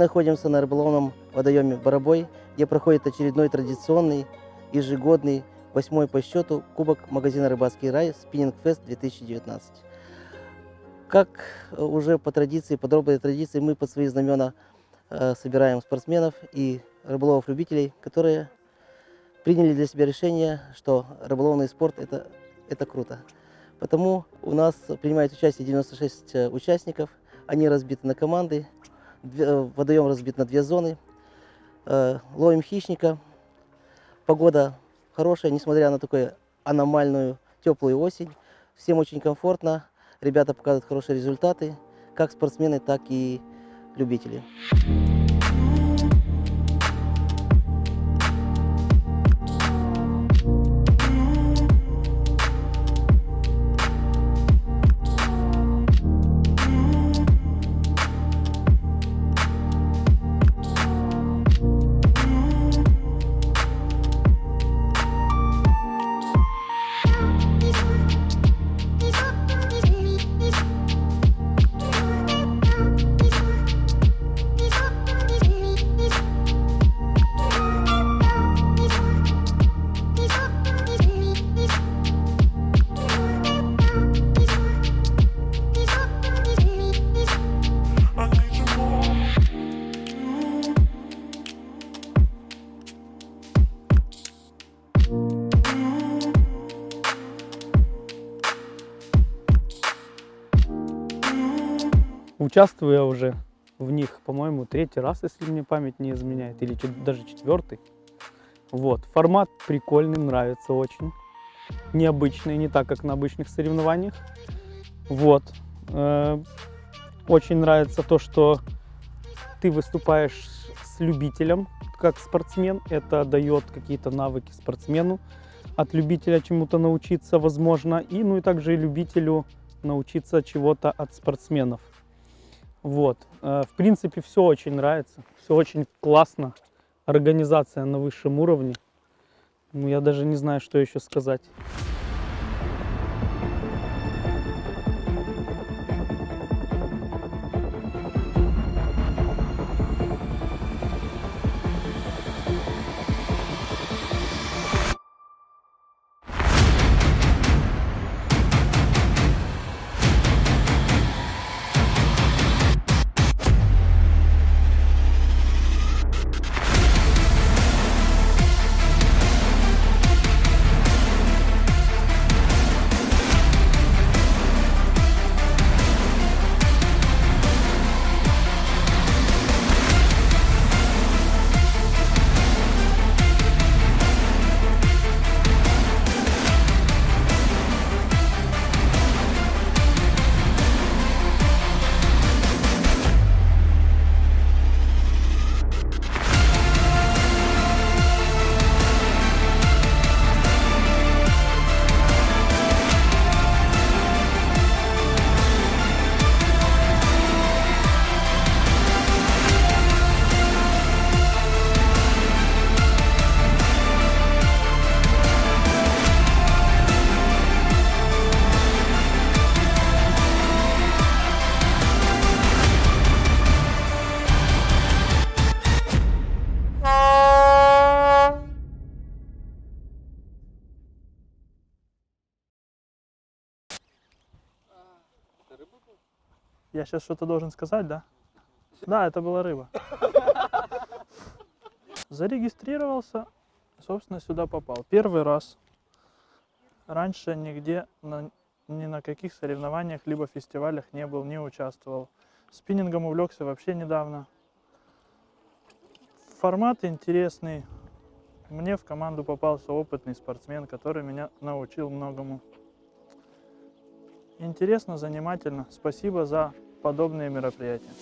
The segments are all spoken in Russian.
находимся на рыболовном водоеме Барабой, где проходит очередной традиционный, ежегодный, 8-й по счету Кубок магазина «Рыбацкий рай» Спиннинг-фест 2019. Как уже по традиции, по доброй традиции, мы под свои знамена собираем спортсменов и рыболовов-любителей, которые приняли для себя решение, что рыболовный спорт это круто. Потому у нас принимает участие 96 участников, они разбиты на команды, водоем разбит на 2 зоны, ловим хищника, погода хорошая, несмотря на такую аномальную теплую осень, всем очень комфортно, ребята показывают хорошие результаты, как спортсмены, так и любители. Участвую я уже в них, по-моему, 3-й раз, если мне память не изменяет, или даже 4-й. Вот. Формат прикольный, нравится очень. Необычный, не так, как на обычных соревнованиях. Вот. Очень нравится то, что ты выступаешь с любителем, как спортсмен. Это дает какие-то навыки спортсмену. От любителя чему-то научиться, возможно. И также и любителю научиться чего-то от спортсменов. Вот. В принципе, все очень нравится, все очень классно. Организация на высшем уровне. Я даже не знаю, что еще сказать. Я сейчас что-то должен сказать, да? Да, это была рыба. Зарегистрировался, собственно, сюда попал. 1-й раз. Раньше нигде, ни на каких соревнованиях, либо фестивалях не был, не участвовал. Спиннингом увлекся вообще недавно. Формат интересный. Мне в команду попался опытный спортсмен, который меня научил многому. Интересно, занимательно. Спасибо за подобные мероприятия.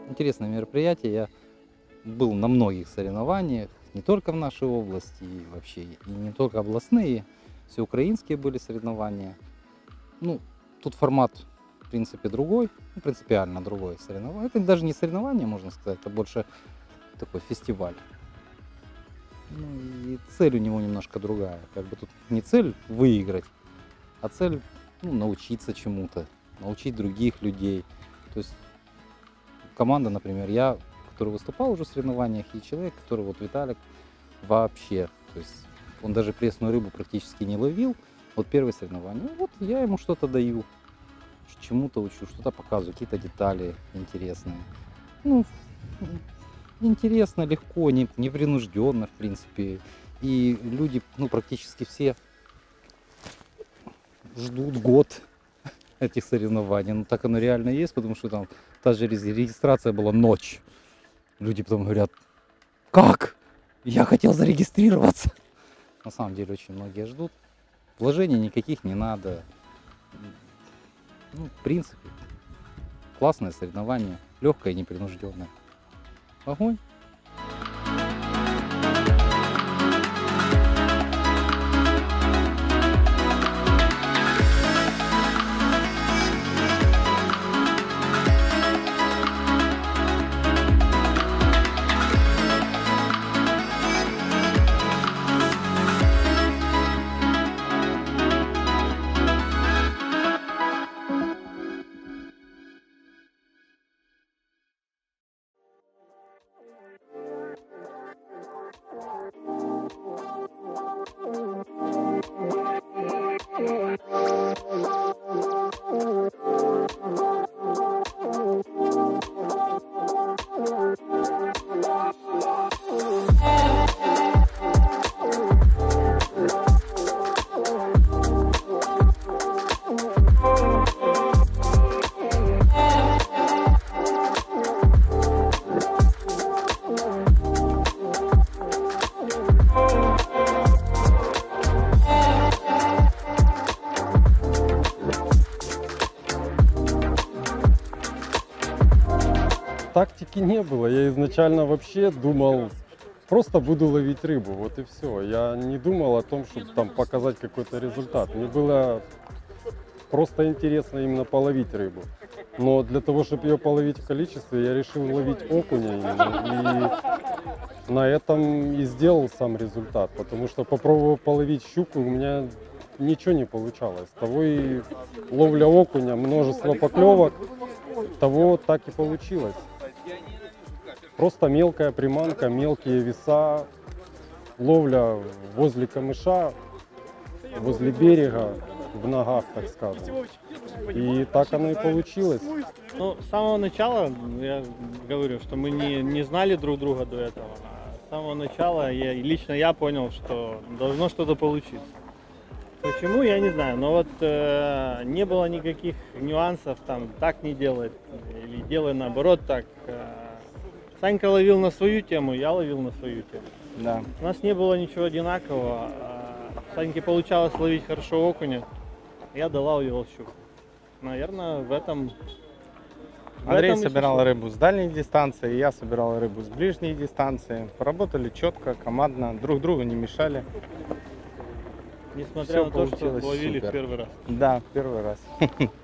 интересное мероприятие. Я был на многих соревнованиях, не только в нашей области, и вообще, и не только областные, всеукраинские были соревнования. Ну, тут формат, в принципе, другой, ну, принципиально другой соревнование. Это даже не соревнование, можно сказать, это больше такой фестиваль. Ну, и цель у него немножко другая. Как бы тут не цель выиграть, а цель научиться чему-то, научить других людей. То есть команда, например, я, который выступал уже в соревнованиях, и человек, который вот Виталик вообще, то есть он даже пресную рыбу практически не ловил. Вот первое соревнование, вот я ему что-то даю, чему-то учу, что-то показываю, какие-то детали интересные. Ну, интересно, легко, непринужденно, в принципе. И люди, практически все ждут год этих соревнований. Ну, так оно реально есть, потому что там та же регистрация была ночь. Люди потом говорят, как? Я хотел зарегистрироваться. На самом деле очень многие ждут. Вложений никаких не надо. Ну, в принципе, классное соревнование, легкое и непринужденное. Огонь! Тактики не было. Я изначально вообще думал, просто буду ловить рыбу, вот и все. Я не думал о том, чтобы там показать какой-то результат. Мне было просто интересно именно половить рыбу. Но для того, чтобы ее половить в количестве, я решил ловить окуня именно. И на этом и сделал сам результат. Потому что попробовал половить щуку, у меня ничего не получалось. Того и ловля окуня, множество поклевок, того так и получилось. Просто мелкая приманка, мелкие веса, ловля возле камыша, возле берега, в ногах, так скажем. И так оно и получилось. Ну, с самого начала, я говорю, что мы не знали друг друга до этого. С самого начала лично я понял, что должно что-то получиться. Почему, я не знаю, но вот не было никаких нюансов, там, так не делай, или делай наоборот так. Санька ловил на свою тему, я ловил на свою тему. Да. У нас не было ничего одинакового. Саньке получалось ловить хорошо окуня, я долавливал щуку. Наверное, в этом... Андрей собирал рыбу с дальней дистанции, я собирал рыбу с ближней дистанции. Поработали четко, командно, друг другу не мешали. Несмотря Всё на то, что получилось ловили супер. в первый раз. Да, первый раз.